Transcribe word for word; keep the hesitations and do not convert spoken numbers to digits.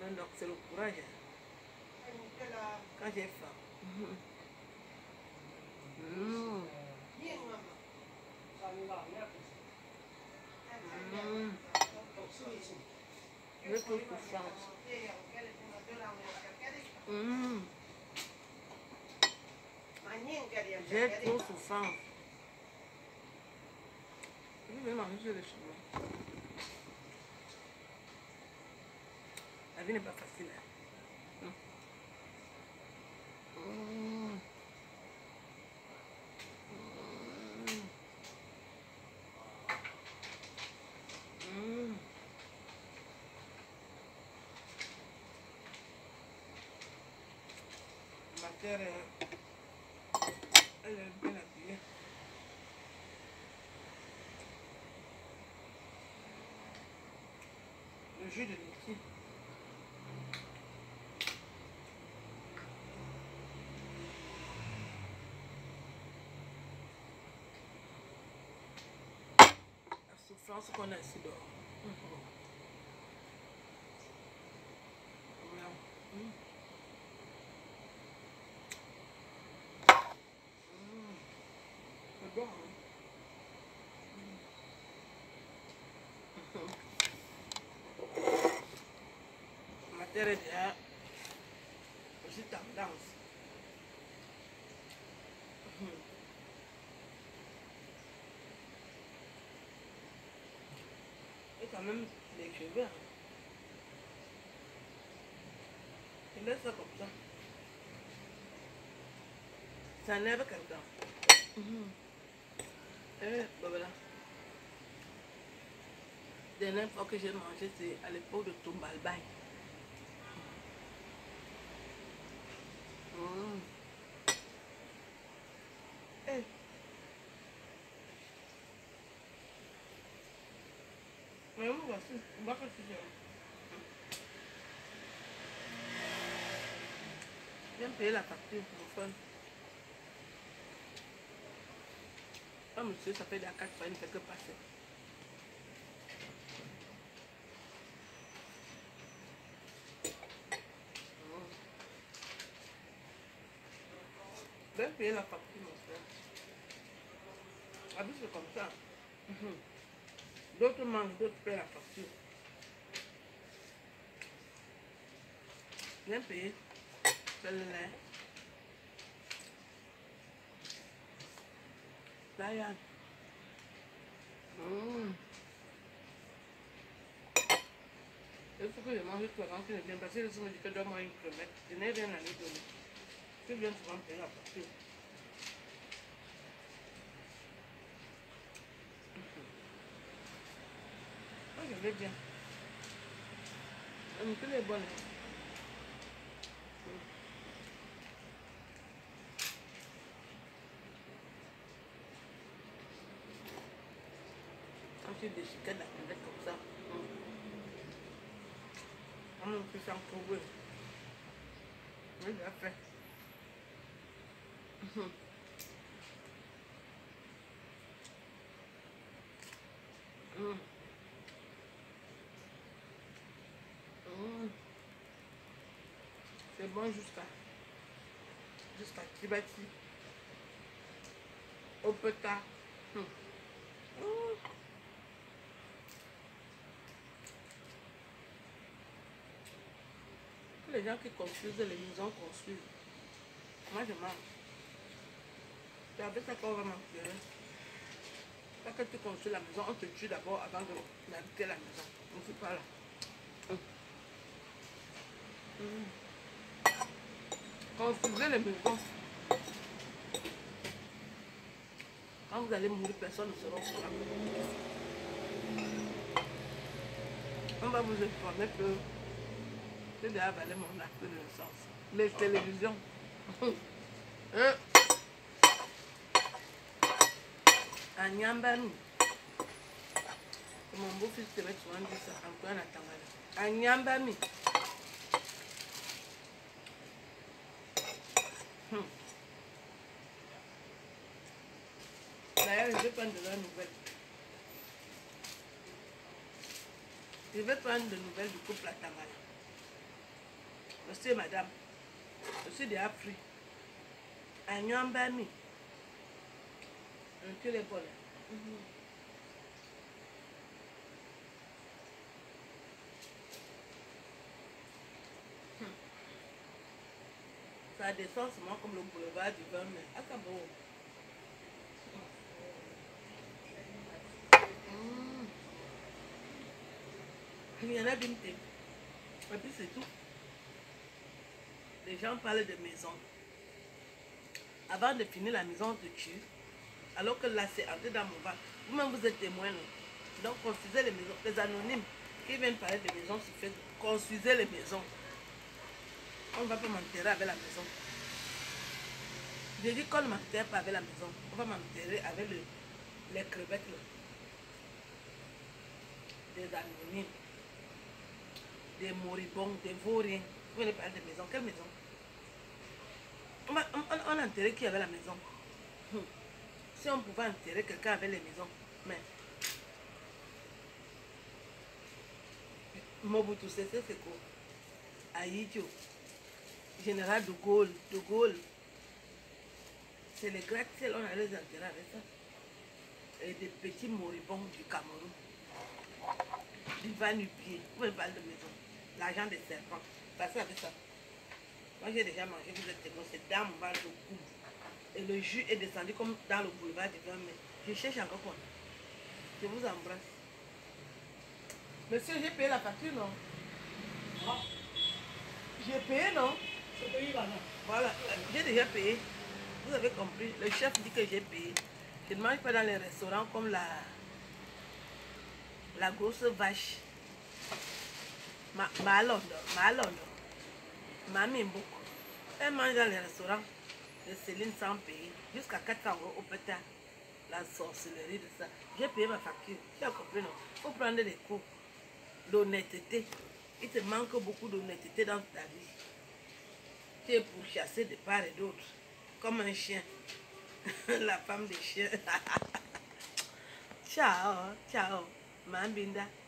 Non, donc c'est le courage. Quand j'ai faim. Mmh. Mmh. J'ai trop souffrance. Mmh. J'ai trop souffrance. Je vais manger sur le chemin. La vie n'est pas facile. Hein? Mmh. Mmh. Ma terre, elle est bien habillée. Le jus de litchi. La souffrance qu'on a ici dehors. Mmh. Voilà. Mmh. Mmh. C'est bon, hein? Ma terre est déjà aussi tendance. Mmh. Et quand même les cheveux. Hein. Je laisse ça comme ça. Ça enlève quelqu'un. Mmh. Eh, bah voilà. La dernière fois que j'ai mangé, c'est à l'époque de Tombalbaye. Mmh. Eh. Mais où voici? On va faire ce genre. Viens payer la facture, mon fun. Ah, monsieur, ça fait déjà quatre fois, il ne fait que passer. Viens payer la facture, mon frère. Ah, c'est comme ça. Mmh. D'autres mangent, d'autres paient la facture. Viens payer. C'est le lait. Là, Yann. Mmh. Il faut que je mange tout avant qu'il ne vienne passer. Si je me dis que je dois manger une crevette, je n'ai rien à lui donner. Je viens souvent payer la facture. Oh, je vais bien. La nourriture est bonne. Quand tu déchiquettes la crevette comme ça, on ne peut s'en trouver. Oui, j'ai fait. Mmh. Mmh. C'est bon jusqu'à jusqu'à Kibati. Au Peta. Mmh. Mmh. Les gens qui construisent les maisons construisent. Moi je mange. C'est avec ça qu'on va manger. Quand tu construis la maison, on te tue d'abord avant d'habiter la maison. On ne fait pas là. Mmh. Mmh. Construisez les maisons. Quand vous allez mourir, personne ne sera au courant. On va vous informer que c'est déjà avalé mon acte de naissance. Les télévisions. Hein? À Nyambani. Mon beau-fils te met souvent dit ça, Antoine Atangala. À Nyambani. Hum. D'ailleurs, je vais prendre de leurs nouvelles. Je vais prendre de nouvelles du couple Atangala. monsieur et madame, je suis déjà pris. Agnon bami. Tu les connais. Ça descend seulement comme le boulevard du vin, mais à Cabo. Il y en a d'une thé. Et puis c'est tout. Les gens parlent de maison. Avant de finir la maison, on te tue. Alors que là, c'est entré dans mon ventre. Vous-même, vous êtes témoin. Donc, construisez les maisons. Les anonymes qui viennent parler de maisons sur Facebook, construisez les maisons. On ne va pas m'enterrer avec la maison. J'ai dit qu'on ne m'enterre pas avec la maison. On va m'enterrer avec le, les crevettes. Là. Des anonymes. Des moribonds, des vauriens. Vous venez parler de maison. Quelle maison? On, va, on, on a enterré qui avait la maison? Hum. Si on pouvait enterrer quelqu'un avec les maisons. Mais Mobutu Sese Seko, Aïdjo, Général de Gaulle, de Gaulle. C'est les gratte-ciel, on allait les enterrer avec ça. Et des petits moribonds du Cameroun. Du va-nu-pied. Vous pouvez parler de maison. L'argent des serpents. Passez avec ça. Moi j'ai déjà mangé, vous êtes témoin, c'est dans mon bas de cou. Et le jus est descendu comme dans le boulevard du vin, mais je cherche encore quoi. Je vous embrasse. Monsieur, j'ai payé la facture, non? Ah. J'ai payé, non? J'ai payé, là, non. Voilà, euh, j'ai déjà payé. Vous avez compris, le chef dit que j'ai payé. Je ne mange pas dans les restaurants comme la, la grosse vache. Ma, Malondo, Malondo, Mamie beaucoup. Elle mange dans les restaurants de Céline sans payer. Jusqu'à quatre cents euros au pétard. La sorcellerie de ça. J'ai payé ma facture. Tu as compris, non? Il faut prendre des cours d'honnêteté. Il te manque beaucoup d'honnêteté dans ta vie. Tu es pourchassé de part et d'autre. Comme un chien. La femme des chiens. Ciao, ciao. Mambinda.